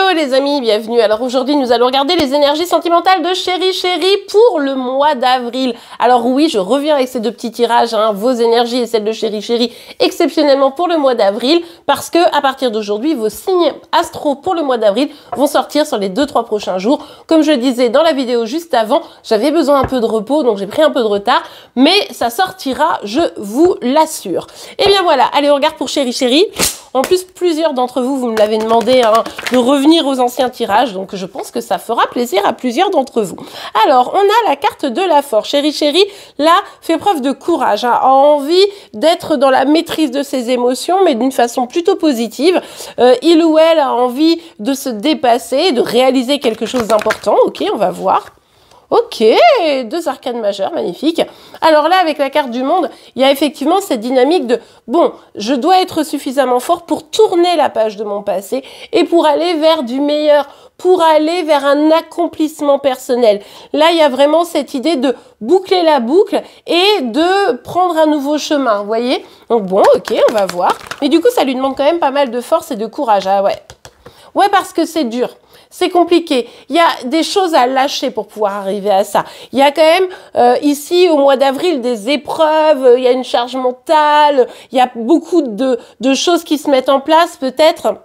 Hello les amis, bienvenue. Alors aujourd'hui nous allons regarder les énergies sentimentales de Chéri Chéri pour le mois d'avril. Alors oui, je reviens avec ces deux petits tirages, vos énergies et celles de Chéri Chéri exceptionnellement pour le mois d'avril, parce que à partir d'aujourd'hui vos signes astro pour le mois d'avril vont sortir sur les 2-3 prochains jours. Comme je le disais dans la vidéo juste avant, j'avais besoin un peu de repos, donc j'ai pris un peu de retard, mais ça sortira, je vous l'assure. Et bien voilà, allez on regarde pour Chéri Chéri. En plus, plusieurs d'entre vous, vous me l'avez demandé de revenir aux anciens tirages, donc je pense que ça fera plaisir à plusieurs d'entre vous. Alors, on a la carte de la force. Chéri Chéri, là, fait preuve de courage, a envie d'être dans la maîtrise de ses émotions, mais d'une façon plutôt positive. Il ou elle a envie de se dépasser, de réaliser quelque chose d'important. Ok, on va voir. Ok, deux arcanes majeures, magnifique. Alors là, avec la carte du monde, il y a effectivement cette dynamique de « bon, je dois être suffisamment fort pour tourner la page de mon passé et pour aller vers du meilleur, pour aller vers un accomplissement personnel ». Là, il y a vraiment cette idée de boucler la boucle et de prendre un nouveau chemin, vous voyez. Donc bon, ok, on va voir. Mais du coup, ça lui demande quand même pas mal de force et de courage, ah ouais. Ouais, parce que c'est dur. C'est compliqué. Il y a des choses à lâcher pour pouvoir arriver à ça. Il y a quand même ici au mois d'avril des épreuves, il y a une charge mentale, il y a beaucoup de choses qui se mettent en place peut-être.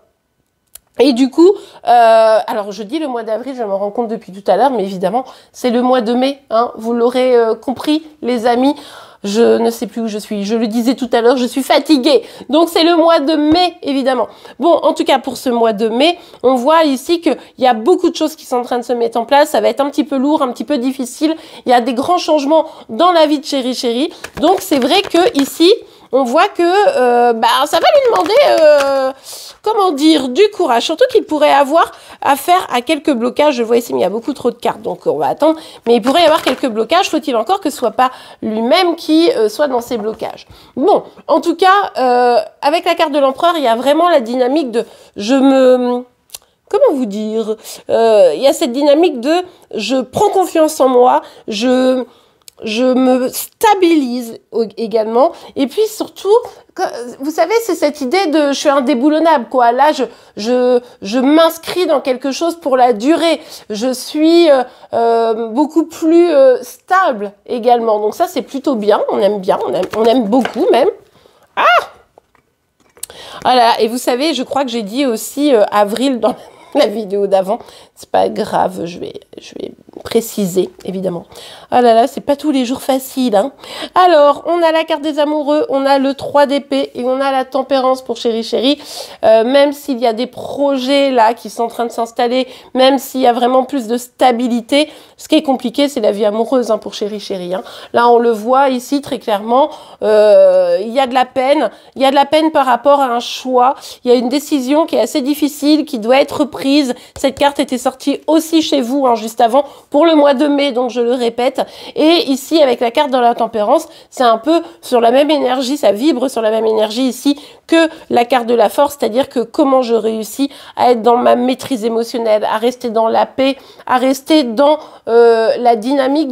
Et du coup, alors je dis le mois d'avril, je me rends compte depuis tout à l'heure, mais évidemment c'est le mois de mai, vous l'aurez compris les amis. Je ne sais plus où je suis. Je le disais tout à l'heure, je suis fatiguée. Donc, c'est le mois de mai, évidemment. Bon, en tout cas, pour ce mois de mai, on voit ici qu'il y a beaucoup de choses qui sont en train de se mettre en place. Ça va être un petit peu lourd, un petit peu difficile. Il y a des grands changements dans la vie de Chéri Chéri. Donc, c'est vrai que ici, on voit que ça va lui demander, comment dire, du courage. Surtout qu'il pourrait avoir affaire à quelques blocages. Je vois ici, mais il y a beaucoup trop de cartes, donc on va attendre. Mais il pourrait y avoir quelques blocages. Faut-il encore que ce soit pas lui-même qui soit dans ces blocages. Bon, en tout cas, avec la carte de l'empereur, il y a vraiment la dynamique de comment vous dire, il y a cette dynamique de je prends confiance en moi, je me stabilise également. Et puis surtout, vous savez, c'est cette idée de je suis indéboulonnable, quoi. Là, je m'inscris dans quelque chose pour la durée. Je suis beaucoup plus stable également. Donc ça, c'est plutôt bien. On aime bien, on aime beaucoup même. Ah! Voilà. Et vous savez, je crois que j'ai dit aussi avril dans la vidéo d'avant. C'est pas grave, je vais préciser, évidemment. Ah là là, c'est pas tous les jours facile, Alors, on a la carte des amoureux, on a le 3 d'épée et on a la tempérance pour Chéri Chéri. Même s'il y a des projets là qui sont en train de s'installer, même s'il y a vraiment plus de stabilité, ce qui est compliqué, c'est la vie amoureuse pour Chéri Chéri. Là, on le voit ici très clairement, il y a de la peine. Il y a de la peine par rapport à un choix. Il y a une décision qui est assez difficile, qui doit être prise. Cette carte était sortie aussi chez vous juste avant pour le mois de mai, donc je le répète. Et ici, avec la carte dans la tempérance, c'est un peu sur la même énergie, ça vibre sur la même énergie ici que la carte de la force, c'est-à-dire que comment je réussis à être dans ma maîtrise émotionnelle, à rester dans la paix, à rester dans la dynamique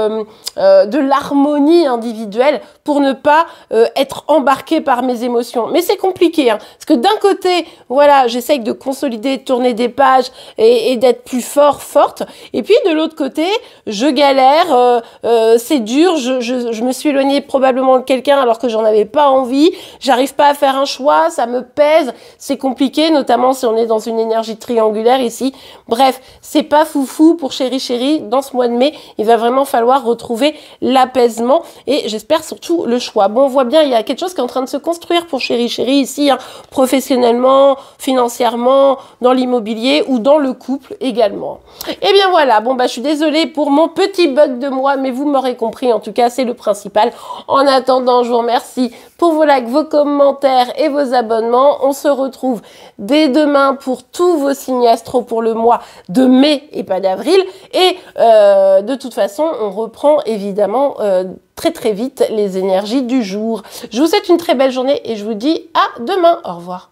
de l'harmonie individuelle pour ne pas être embarqué par mes émotions. Mais c'est compliqué, parce que d'un côté, voilà, j'essaye de consolider, de tourner des pages et d'être plus forte. Et puis de l'autre côté, je galère, c'est dur, je me suis éloignée probablement de quelqu'un alors que j'en avais pas envie, j'arrive pas à faire un choix, ça me pèse, c'est compliqué, notamment si on est dans une énergie triangulaire ici. Bref, c'est pas foufou pour Chéri Chéri. Dans ce mois de mai, il va vraiment falloir retrouver l'apaisement et j'espère surtout le choix. Bon, on voit bien, il y a quelque chose qui est en train de se construire pour Chéri Chéri ici, professionnellement, financièrement, dans l'immobilier ou dans le couple également. Et bien voilà, bon je suis désolée pour mon petit bug de moi, mais vous m'aurez compris, en tout cas c'est le principal. En attendant, je vous remercie pour vos likes, vos commentaires et vos abonnements. On se retrouve dès demain pour tous vos signes astro pour le mois de mai et pas d'avril. Et de toute façon, on reprend évidemment très vite les énergies du jour. Je vous souhaite une très belle journée et je vous dis à demain. Au revoir.